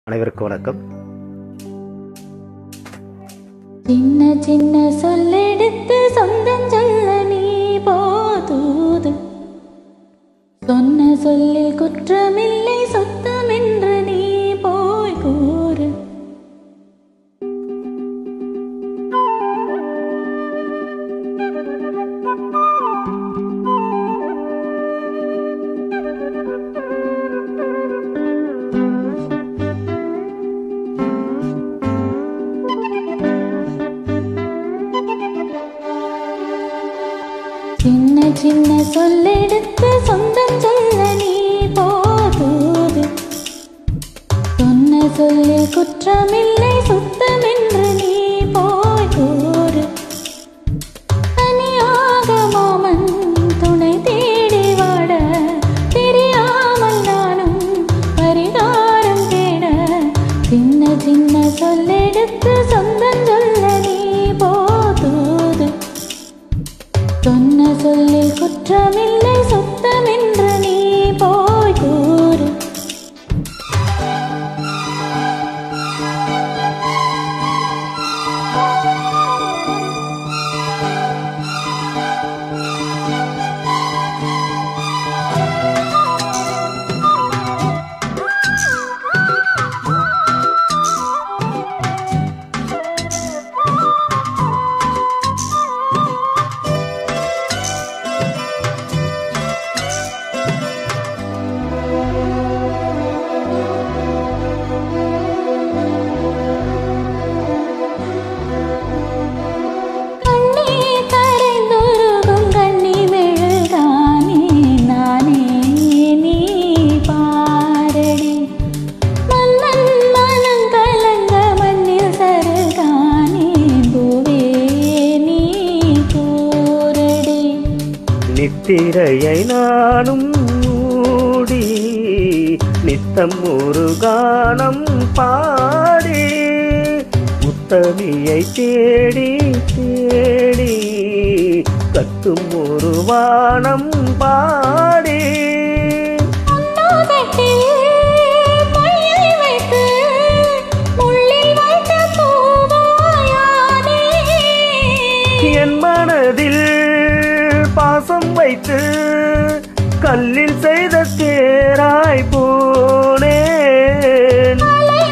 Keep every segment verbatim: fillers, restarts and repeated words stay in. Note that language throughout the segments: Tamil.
அனைவருக்கும் வணக்கம். சின்ன சின்ன சொல்லெடுத்து சொந்தம் சொல்ல நீ போதூது, சொன்ன சொல்லில் குற்றமில்லை சொத்தம் என்று நீ போய் கூறு. சின்ன சின்ன சொல்லெடுத்து சொந்தம் சொல்ல நீ போதூது, சொன்ன சொல்லில் குற்றமில்லை சுத்தம் என்று நீ போய் கூறு. தனியாக மாமன் துணை தேடி வாட, தெரியாமல் நானும் பரிகாரம் தேட. சின்ன சின்ன சொல்லெடுத்து சொந்தம் சொல்ல நீ போதூது, சொன்ன சொல்லில் குற்றமில்லை சுத்தம் என்று நீ போய் கூறு. நித்திரையை நானும் மூடி நித்தம் ஒரு கானம் பாடி, உத்தமியை தேடி தேடி கத்தும் ஒரு வானம் பாடி. என் மனதில் பாசம் வைத்து கல்லில் செய்த தேராய் போனேன்.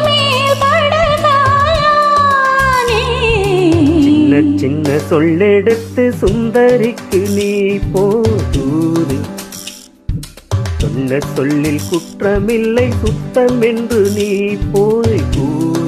சின்ன சின்ன சொல்லெடுத்து சுந்தரிக்கு நீ போதூது, சொன்ன சொல்லில் குற்றமில்லை சுத்தம் என்று நீ போய் கூறு.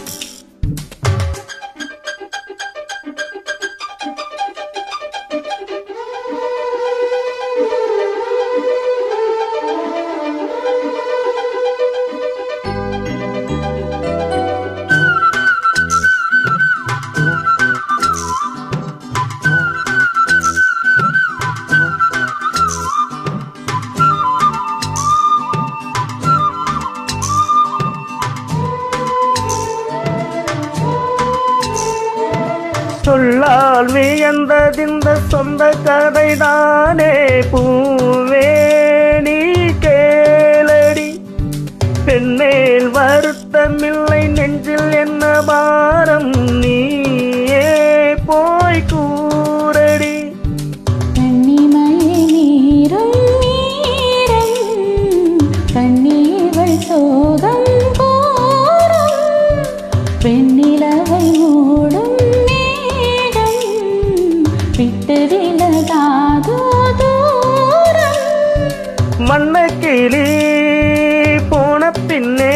சொல்லால் வியந்ததிந்த சொந்த கதை தானே பூவே நீ கேளடி. பெண்மேல் வருத்தமில்லை நெஞ்சில் என்ன பாரம் நீயே போய் கூறடி. கண்ணிமலை நீரும் நீரம் கண்ணீர்கள் சோகம் கோரும், பெண்ணிலவை மூடும் விட்டு விலகாதோ தூரம். மண்ணக்கிளி போன பின்னே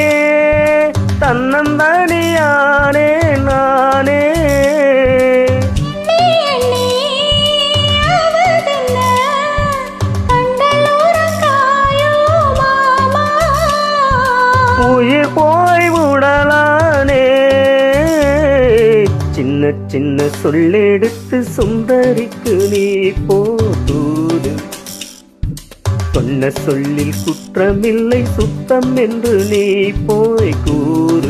தன்னந்தனியானே நானே. உயிர் போய் விடலானே. சின்ன சின்ன சொல்லெடுத்து சுந்தரிக்கு நீ போதூது, சொன்ன சொல்லில் குற்றமில்லை சுத்தம் என்று நீ போய் கூறு.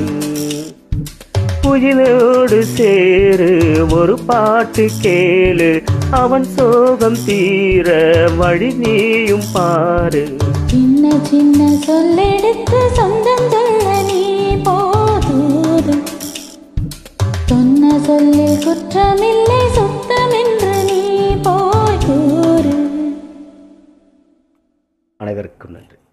குயிலோடு சேரு ஒரு பாட்டு கேளு, அவன் சோகம் தீர வழி நீயும் பாரு. சின்ன சின்ன சொல்லெடுத்து சொந்தம் சொல்ல நீ போ சொல்லில் குற்றமில்லை சுத்தமென்று நீ போய் கூறு. அனைவருக்கும் நன்றி.